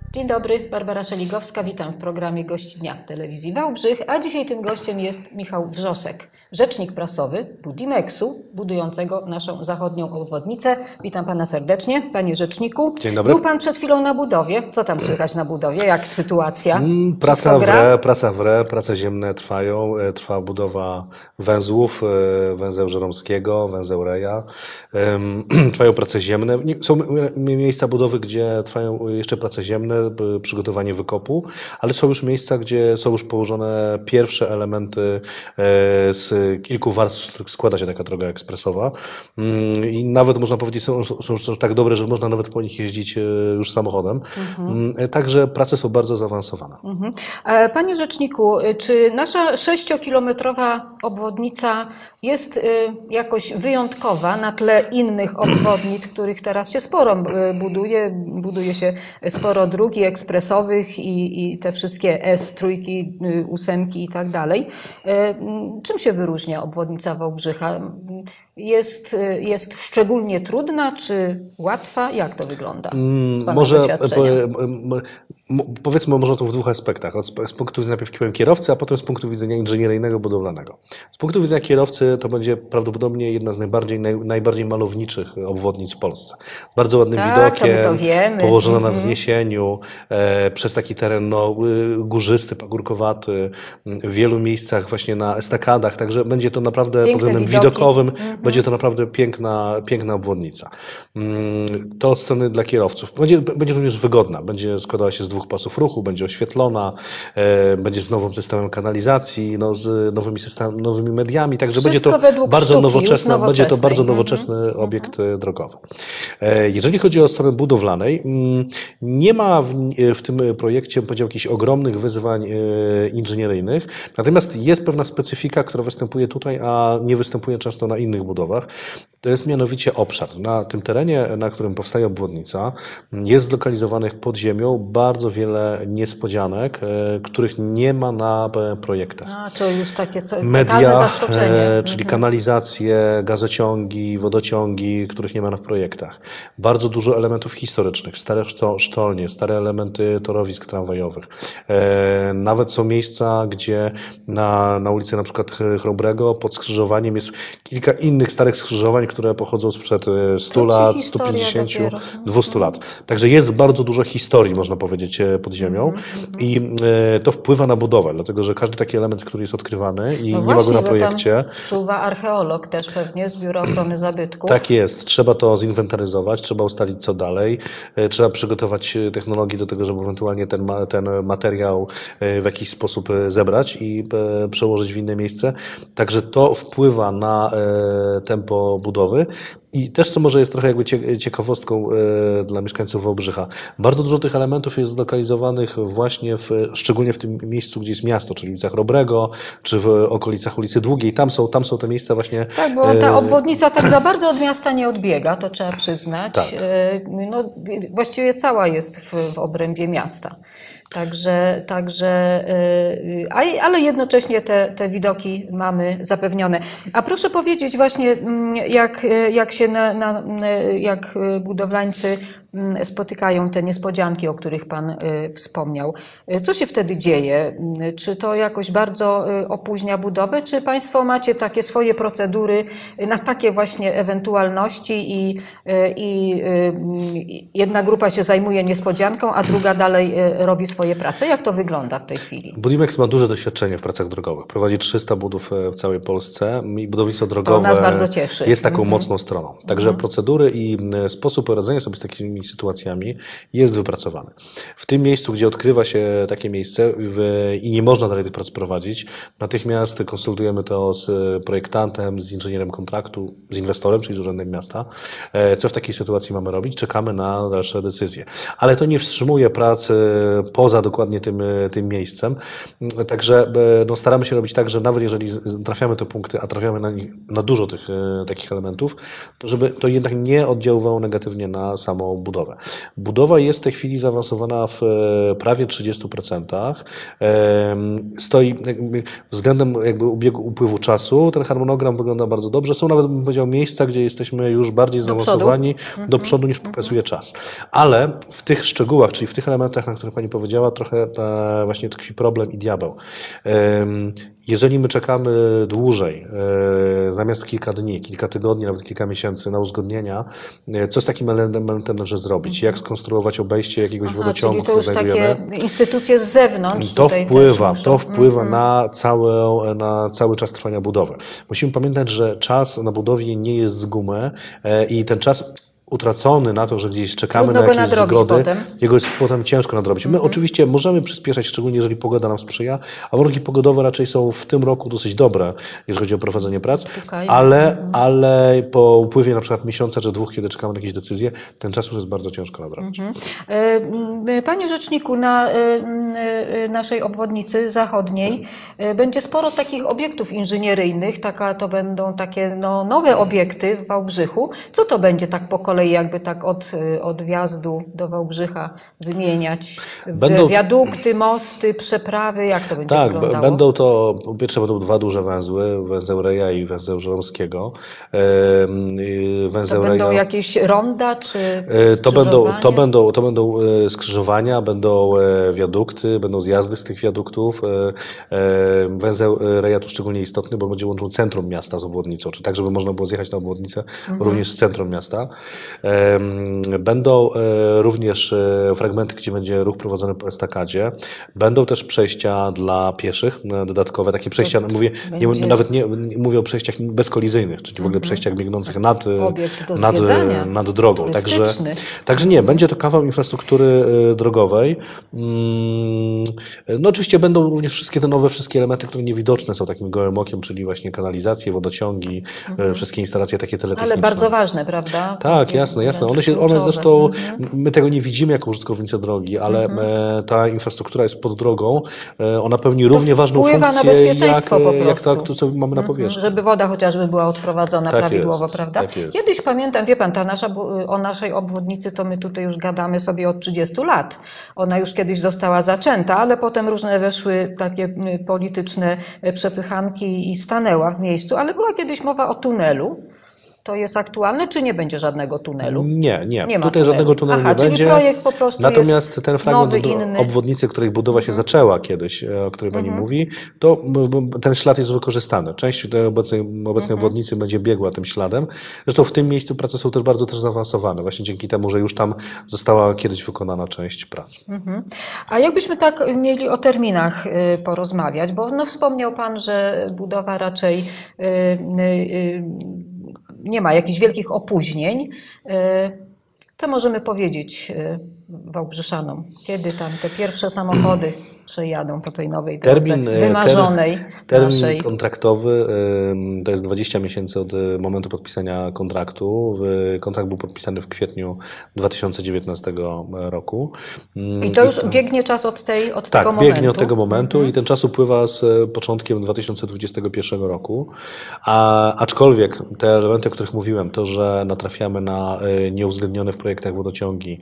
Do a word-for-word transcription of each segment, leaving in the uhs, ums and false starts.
Dzień dobry, Barbara Szeligowska, witam w programie Gość Dnia Telewizji Wałbrzych, a dzisiaj tym gościem jest Michał Wrzosek, rzecznik prasowy Budimexu, budującego naszą zachodnią obwodnicę. Witam pana serdecznie, panie rzeczniku. Dzień dobry. Był pan przed chwilą na budowie. Co tam słychać na budowie? Jak sytuacja? Mm, praca w re, praca w re, prace ziemne trwają. Trwa budowa węzłów, węzeł Żeromskiego, węzeł Reja. Trwają prace ziemne. Są miejsca budowy, gdzie trwają jeszcze prace ziemne, przygotowanie wykopu, ale są już miejsca, gdzie są już położone pierwsze elementy z kilku warstw, z których składa się taka droga ekspresowa. I nawet można powiedzieć, są, są już tak dobre, że można nawet po nich jeździć już samochodem. Mhm. Także prace są bardzo zaawansowane. Mhm. Panie rzeczniku, czy nasza sześciokilometrowa obwodnica jest jakoś wyjątkowa na tle innych obwodnic, których teraz się sporo buduje? Buduje się sporo dróg i ekspresowych i, i te wszystkie S, trójki, ósemki i tak dalej. Czym się wyróżnia obwodnica Wałbrzycha? Jest, jest szczególnie trudna, czy łatwa? Jak to wygląda z pana Może doświadczenia? Powiedzmy może to w dwóch aspektach. Z punktu widzenia najpierw kierowcy, a potem z punktu widzenia inżynieryjnego, budowlanego. Z punktu widzenia kierowcy to będzie prawdopodobnie jedna z najbardziej, naj, najbardziej malowniczych obwodnic w Polsce. Bardzo ładnym tak, widokiem, to my to wiemy. położona mm-hmm. na wzniesieniu, e, przez taki teren no, górzysty, pagórkowaty, w wielu miejscach właśnie na estakadach, także będzie to naprawdę pod względem widokowym, mm-hmm. będzie to naprawdę piękna, piękna obwodnica. To od strony dla kierowców. Będzie, będzie również wygodna, będzie składała się z dwóch pasów ruchu, będzie oświetlona, e, będzie z nowym systemem kanalizacji, no, z nowymi, system, nowymi mediami, także Wszystko będzie to bardzo nowoczesne, będzie to bardzo nowoczesny mm-hmm. obiekt mm-hmm. drogowy. E, jeżeli chodzi o stronę budowlanej, nie ma w, w tym projekcie, powiedział, jakichś ogromnych wyzwań e, inżynieryjnych, natomiast jest pewna specyfika, która występuje tutaj, a nie występuje często na innych budowach. To jest mianowicie obszar. Na tym terenie, na którym powstaje obwodnica, jest zlokalizowanych pod ziemią bardzo wiele niespodzianek, e, których nie ma na projektach. A, to już takie co, media, zaskoczenie. E, czyli mhm. kanalizacje, gazociągi, wodociągi, których nie ma w projektach. Bardzo dużo elementów historycznych, stare sztolnie, stare elementy torowisk tramwajowych. E, nawet są miejsca, gdzie na, na ulicy na przykład Chrobrego pod skrzyżowaniem jest kilka innych starych skrzyżowań, które pochodzą sprzed stu lat, stu pięćdziesięciu, dwustu lat. Także jest bardzo dużo historii, można powiedzieć, pod ziemią mm-hmm. i e, to wpływa na budowę, dlatego że każdy taki element, który jest odkrywany i no nie właśnie, ma go na projekcie. Czuwa archeolog też pewnie z Biura Ochrony Zabytków. Tak jest. Trzeba to zinwentaryzować, trzeba ustalić co dalej, e, trzeba przygotować technologię do tego, żeby ewentualnie ten, ma, ten materiał e, w jakiś sposób zebrać i e, przełożyć w inne miejsce. Także to wpływa na e, tempo budowy. I też, co może jest trochę jakby ciekawostką e, dla mieszkańców Wałbrzycha, bardzo dużo tych elementów jest zlokalizowanych właśnie w, szczególnie w tym miejscu, gdzie jest miasto, czyli w ulicach Robrego, czy w okolicach ulicy Długiej. Tam są, tam są te miejsca właśnie... Tak, bo ta obwodnica tak za bardzo od miasta nie odbiega, to trzeba przyznać. Tak. E, no, właściwie cała jest w, w obrębie miasta. Także, także ale jednocześnie te, te widoki mamy zapewnione. A proszę powiedzieć właśnie, jak, jak się na, na, jak budowlańcy spotykają te niespodzianki, o których pan wspomniał. Co się wtedy dzieje? Czy to jakoś bardzo opóźnia budowę, czy państwo macie takie swoje procedury na takie właśnie ewentualności i, i, i jedna grupa się zajmuje niespodzianką, a druga dalej robi swoje prace? Jak to wygląda w tej chwili? Budimex ma duże doświadczenie w pracach drogowych. Prowadzi trzysta budów w całej Polsce i budownictwo drogowe to nas bardzo cieszy. Jest taką mm-hmm. mocną stroną. Także mm-hmm. procedury i sposób radzenia sobie z takimi sytuacjami jest wypracowany. W tym miejscu, gdzie odkrywa się takie miejsce w, i nie można dalej tych prac prowadzić, natychmiast konsultujemy to z projektantem, z inżynierem kontraktu, z inwestorem, czyli z urzędem miasta. Co w takiej sytuacji mamy robić? Czekamy na dalsze decyzje. Ale to nie wstrzymuje pracy poza dokładnie tym, tym miejscem. Także no, staramy się robić tak, że nawet jeżeli trafiamy te punkty, a trafiamy na, nich, na dużo tych takich elementów, to żeby to jednak nie oddziaływało negatywnie na samą budowę budowę. Budowa jest w tej chwili zaawansowana w prawie trzydziestu procentach. Stoi jakby względem jakby ubiegu, upływu czasu. Ten harmonogram wygląda bardzo dobrze. Są nawet, bym powiedział, miejsca, gdzie jesteśmy już bardziej zaawansowani do przodu, do przodu niż pokazuje czas. Ale w tych szczegółach, czyli w tych elementach, na których Pani powiedziała, trochę ta, właśnie tkwi problem i diabeł. Jeżeli my czekamy dłużej, zamiast kilka dni, kilka tygodni, nawet kilka miesięcy na uzgodnienia, co z takim elementem należy zrobić? Jak skonstruować obejście jakiegoś Aha, wodociągu, czyli to już takie instytucje z zewnątrz To wpływa, muszą... to wpływa mm-hmm. na, całe, na cały czas trwania budowy. Musimy pamiętać, że czas na budowie nie jest z gumy i ten czas utracony na to, że gdzieś czekamy Trudno na jakieś zgody, potem. jego jest potem ciężko nadrobić. My mm-hmm. oczywiście możemy przyspieszać, szczególnie jeżeli pogoda nam sprzyja, a warunki pogodowe raczej są w tym roku dosyć dobre, jeżeli chodzi o prowadzenie prac, okay. ale, mm-hmm. ale po upływie na przykład miesiąca czy dwóch, kiedy czekamy na jakieś decyzje, ten czas już jest bardzo ciężko nadrobić. Mm-hmm. Panie Rzeczniku, na naszej obwodnicy zachodniej będzie sporo takich obiektów inżynieryjnych, taka, to będą takie no, nowe obiekty w Wałbrzychu. Co to będzie tak po kolei? Jakby tak od, od wjazdu do Wałbrzycha wymieniać będą, wiadukty, mosty, przeprawy, jak to będzie tak, wyglądało? Tak, będą to, po pierwsze będą dwa duże węzły, węzeł Reja i węzeł Żeromskiego. Węzeł to będą Reja, jakieś ronda, czy to będą, to, będą, to będą skrzyżowania, będą wiadukty, będą zjazdy z tych wiaduktów. Węzeł Reja tu szczególnie istotny, bo będzie łączył centrum miasta z obwodnicą, czy tak, żeby można było zjechać na obwodnicę mhm. również z centrum miasta. Będą również fragmenty, gdzie będzie ruch prowadzony po estakadzie. Będą też przejścia dla pieszych, dodatkowe takie przejścia, to mówię, nie, nawet nie, nie mówię o przejściach bezkolizyjnych, czyli w ogóle przejściach biegnących nad, nad, nad drogą. Także, także nie, będzie to kawał infrastruktury drogowej. No oczywiście będą również wszystkie te nowe, wszystkie elementy, które niewidoczne są takim gołym okiem, czyli właśnie kanalizacje, wodociągi, mhm. wszystkie instalacje takie teletechniczne. Ale bardzo ważne, prawda? Tak, jasne, jasne. One, się, one zresztą, mhm. my tego nie widzimy jako użytkownicy drogi, ale mhm. ta infrastruktura jest pod drogą, ona pełni to równie ważną funkcję, na bezpieczeństwo jak, po prostu. jak to, co mamy na powierzchni. Żeby woda chociażby była odprowadzona tak prawidłowo, jest, prawda? Tak jest. Kiedyś pamiętam, wie pan, ta nasza, o naszej obwodnicy to my tutaj już gadamy sobie od trzydziestu lat. Ona już kiedyś została zaczęta, ale potem różne weszły takie polityczne przepychanki i stanęła w miejscu, ale była kiedyś mowa o tunelu. To jest aktualne, czy nie będzie żadnego tunelu? Nie, nie. nie Tutaj tunelu. żadnego tunelu Aha, nie czyli będzie. Projekt po prostu Natomiast jest ten fragment nowy, inny. obwodnicy, której budowa się mhm. zaczęła kiedyś, o której Pani mhm. mówi, to ten ślad jest wykorzystany. Część tej obecnej, obecnej mhm. obwodnicy będzie biegła tym śladem. Zresztą w tym miejscu prace są też bardzo też zaawansowane, właśnie dzięki temu, że już tam została kiedyś wykonana część prac. Mhm. A jakbyśmy tak mieli o terminach porozmawiać, bo no wspomniał Pan, że budowa raczej yy, yy, nie ma jakichś wielkich opóźnień. Co możemy powiedzieć Wałbrzyszanom? Kiedy tam te pierwsze samochody przejadą po tej nowej drodze termin, wymarzonej termin, termin naszej? kontraktowy to jest dwadzieścia miesięcy od momentu podpisania kontraktu. Kontrakt był podpisany w kwietniu dwa tysiące dziewiętnastego roku. I to już I to, biegnie czas od, tej, od tak, tego momentu? Tak, biegnie od tego momentu mhm. i ten czas upływa z początkiem dwa tysiące dwudziestego pierwszego roku. A, aczkolwiek te elementy, o których mówiłem, to, że natrafiamy na nieuwzględnione w projektach wodociągi,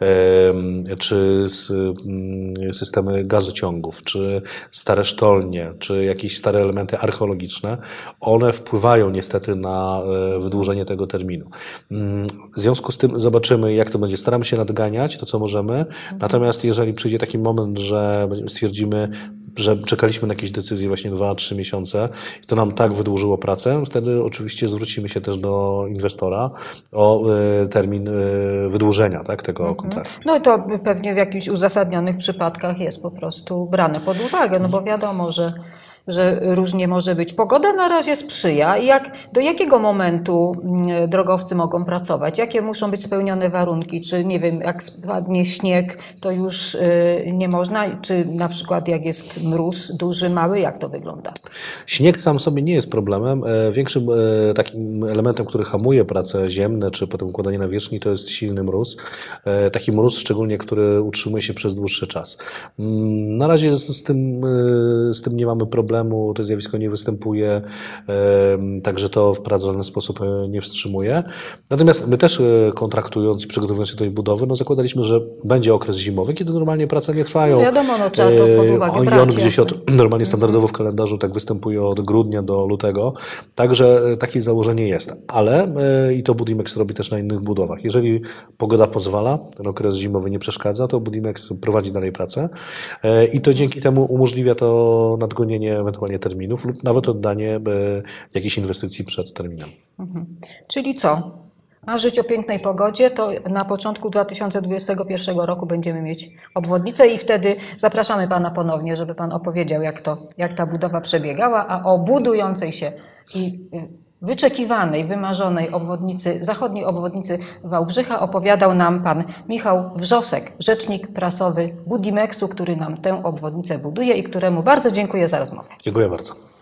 czy systemy gazociągów, czy stare sztolnie, czy jakieś stare elementy archeologiczne, one wpływają niestety na wydłużenie tego terminu. W związku z tym zobaczymy, jak to będzie. Staramy się nadganiać to, co możemy, natomiast jeżeli przyjdzie taki moment, że stwierdzimy, że czekaliśmy na jakieś decyzje właśnie dwa, trzy miesiące i to nam tak wydłużyło pracę, wtedy oczywiście zwrócimy się też do inwestora o y, termin y, wydłużenia tak, tego mhm. kontraktu. No i to pewnie w jakichś uzasadnionych przypadkach jest po prostu brane pod uwagę, no bo wiadomo, że że różnie może być. Pogoda na razie sprzyja. Jak, do jakiego momentu drogowcy mogą pracować? Jakie muszą być spełnione warunki? Czy nie wiem, jak spadnie śnieg, to już nie można? Czy na przykład jak jest mróz duży, mały, jak to wygląda? Śnieg sam sobie nie jest problemem. Większym takim elementem, który hamuje prace ziemne, czy potem układanie nawierzchni, to jest silny mróz. Taki mróz szczególnie, który utrzymuje się przez dłuższy czas. Na razie z, z, tym, z tym nie mamy problemu. problemu, to zjawisko nie występuje, także to w paradoksalny sposób nie wstrzymuje. Natomiast my też kontraktując i przygotowując się do tej budowy, no zakładaliśmy, że będzie okres zimowy, kiedy normalnie prace nie trwają. No wiadomo, no trzeba to pod uwagę I brać. on gdzieś od, normalnie standardowo w kalendarzu tak występuje od grudnia do lutego, także takie założenie jest. Ale i to Budimex robi też na innych budowach. Jeżeli pogoda pozwala, ten okres zimowy nie przeszkadza, to Budimex prowadzi dalej pracę i to dzięki temu umożliwia to nadgonienie ewentualnie terminów lub nawet oddanie jakiejś inwestycji przed terminem. Mhm. Czyli co? Marzyć o pięknej pogodzie, to na początku dwa tysiące dwudziestego pierwszego roku będziemy mieć obwodnicę i wtedy zapraszamy Pana ponownie, żeby Pan opowiedział, jak, to, jak ta budowa przebiegała, a o budującej się i wyczekiwanej, wymarzonej obwodnicy, zachodniej obwodnicy Wałbrzycha opowiadał nam Pan Michał Wrzosek, rzecznik prasowy Budimexu, który nam tę obwodnicę buduje i któremu bardzo dziękuję za rozmowę. Dziękuję bardzo.